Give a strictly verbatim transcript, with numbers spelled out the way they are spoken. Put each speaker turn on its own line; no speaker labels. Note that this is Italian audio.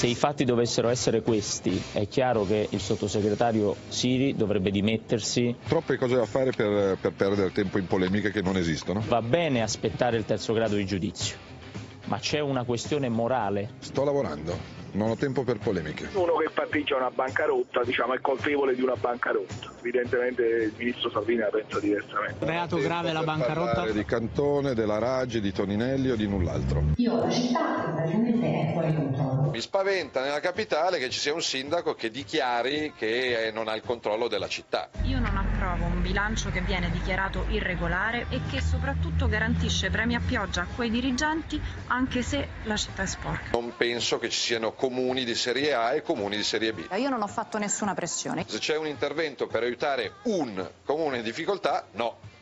Se i fatti dovessero essere questi, è chiaro che il sottosegretario Siri dovrebbe dimettersi.
Troppe cose da fare per, per perdere tempo in polemiche che non esistono.
Va bene aspettare il terzo grado di giudizio, ma c'è una questione morale.
Sto lavorando. Non ho tempo per polemiche.
Uno che patteggia una bancarotta, diciamo, è colpevole di una bancarotta. Evidentemente il ministro Salvini la pensa diversamente.
Reato grave la bancarotta?
Di Cantone, della Raggi, di Toninelli o di null'altro.
Io la città praticamente è fuori controllo.
Mi spaventa nella capitale che ci sia un sindaco che dichiari che non ha il controllo della città.
Io non approvo un bilancio che viene dichiarato irregolare e che soprattutto garantisce premi a pioggia a quei dirigenti anche se la città è sporca.
Non penso che ci siano comuni di serie A e comuni di serie B.
Io non ho fatto nessuna pressione.
Se c'è un intervento per aiutare un comune in difficoltà, no.